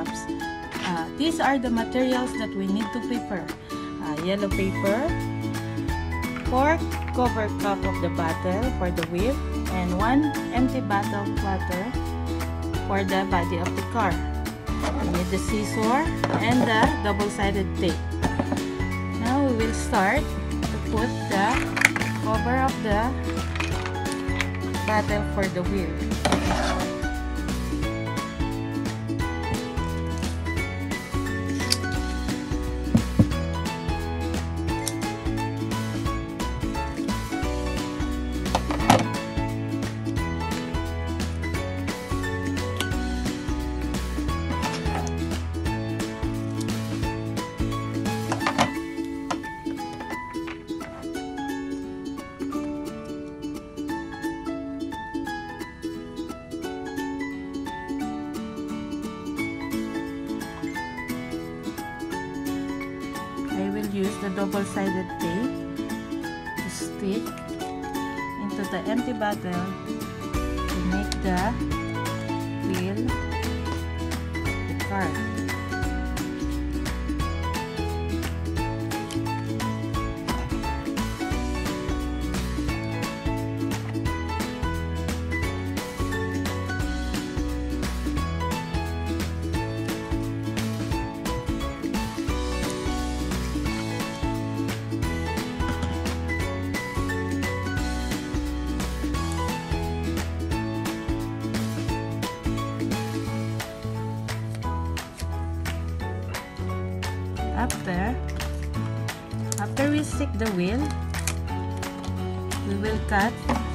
crops. These are the materials that we need to prepare. Yellow paper, 4 cover cup of the bottle for the wheel, and 1 empty bottle of water for the body of the car. We need the scissor and the double-sided tape. Now we will start to put the cover of the bottle for the wheel. I will use the double-sided tape to stick into the empty bottle to make the wheel of the car. After we stick the wheel, we will cut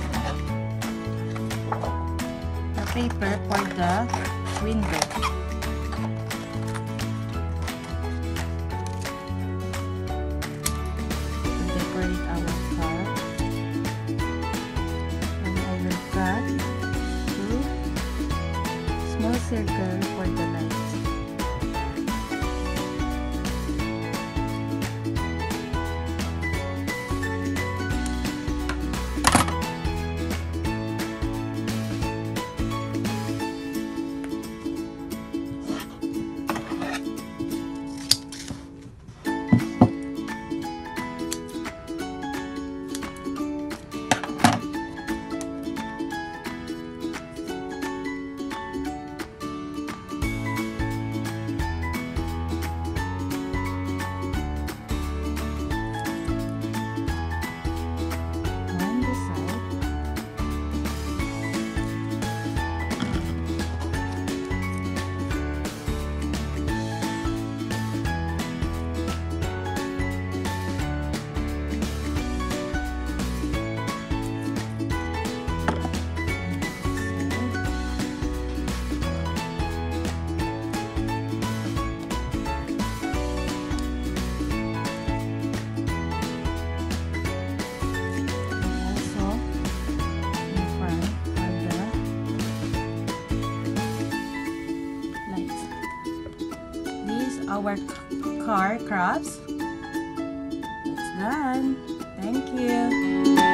the paper for the window. To decorate our car. And I will cut 2 small circles for the lights. Our car crops. It's done. Thank you.